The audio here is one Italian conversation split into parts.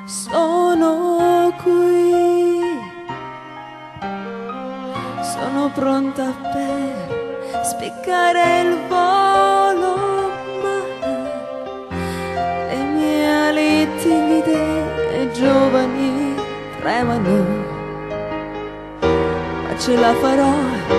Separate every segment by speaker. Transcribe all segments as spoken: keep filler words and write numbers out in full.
Speaker 1: Sono qui, sono pronta per spiccare il volo, ma le mie ali timide e giovani tremano, ma ce la farò.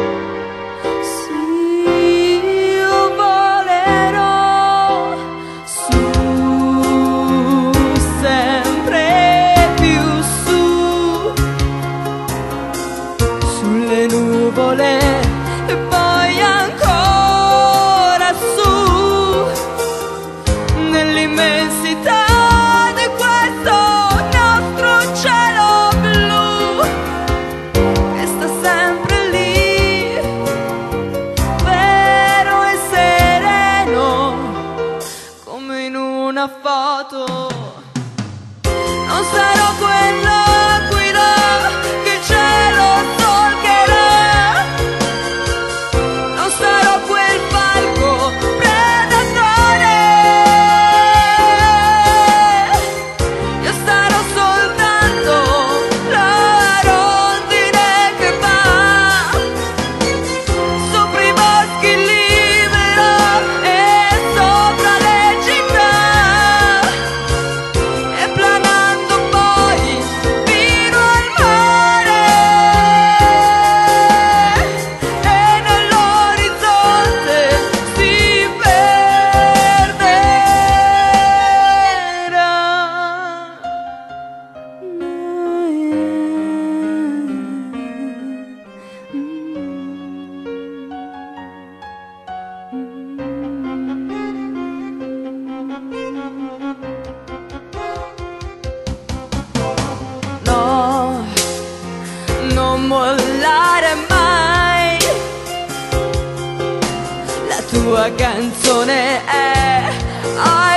Speaker 1: E poi ancora su, nell'immensità di questo nostro cielo blu, che sta sempre lì, vero e sereno, come in una foto. Non sarò quell'aquila che il cielo non mollare mai, la tua canzone è